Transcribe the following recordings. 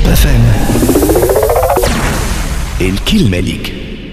FM. الكلمة ليك.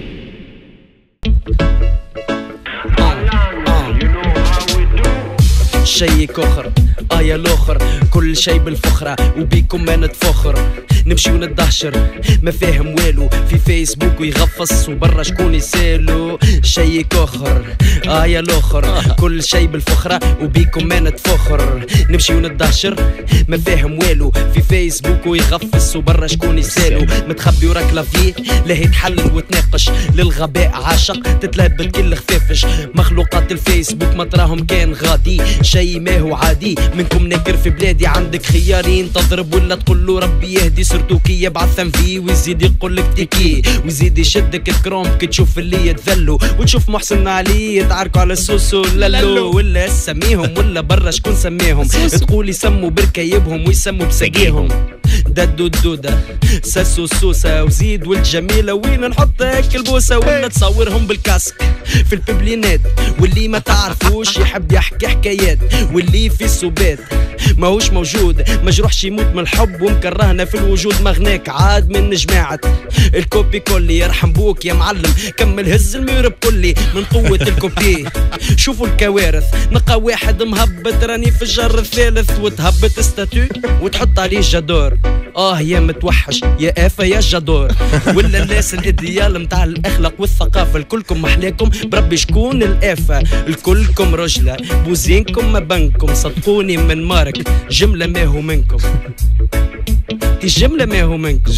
شي كخر يا الاخر كل شي بالفخرة وبيكم ما نتفخر نمشي وندهشر ما فاهم والو في فيسبوك ويغفص وبرا شكون يسالو شي كخر يا الاخر كل شي بالفخرة وبيكم ما نتفخر نمشي وندهشر ما فاهم والو في فيسبوك ويغفص وبرا شكون يسالو متخبي وراك لافيه لا يتحلل وتناقش للغباء عاشق تتلهبت كل خفافش مخلوقات الفيسبوك ما تراهم كان غادي شي ما هو عادي منكم ناكر في بلادي عندك خيارين تضرب ولا تقول له ربي يهدي سرتو كي يبعث فيه ويزيد يقول لك تيكي ويزيد يشدك الكروم كي تشوف اللي يتذلوا وتشوف محسن علي يتعاركوا على السوسو لالو ولا سميهم ولا برا شكون سميهم تقول يسموا بركايبهم ويسموا بساقيهم ددو الدودة ساسو سوسة وزيد والجميلة وين نحط هيك البوسة ولا تصورهم بالكاسك في الببلينات واللي ما تعرفوش يحب يحكي حكايات واللي في السبات ماهوش موجود مجروحش يموت من الحب ومكرهنا في الوجود مغناك عاد من جماعة الكوبي كولي يرحم بوك يا معلم كمل هز الميور بكلي من قوة الكوبي شوفوا الكوارث نلقى واحد مهبط راني في الجر الثالث وتهبط استاتو وتحط عليه جدور يا متوحش يا آفة يا جدور ولا الناس الإديال متاع الأخلاق والثقافة الكلكم محلاكم بربي شكون الآفة الكلكم رجلة بوزينكم ما بنكم صدقوني من مارك جملة ما هو منكم دي جملة ما هو منكم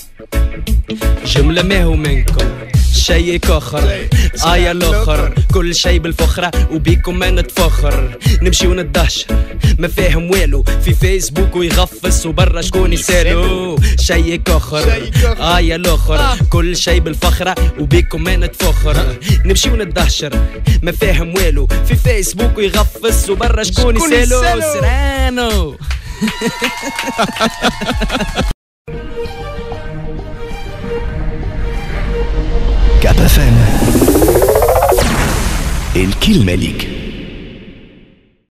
جملة ما هو منكم شي كخر يا الاخر كل شي بالفخرة وبيكم ما نتفخر نمشي وندهشر ما فاهم والو في فيسبوك ويغفص وبرا شكون يسالو شي كخر يا الاخر كل شي بالفخرة وبيكم ما نتفخر نمشي وندهشر ما فاهم والو في فيسبوك ويغفص وبرا شكون يسالو سرانو كاب FM. الكلمة ليك.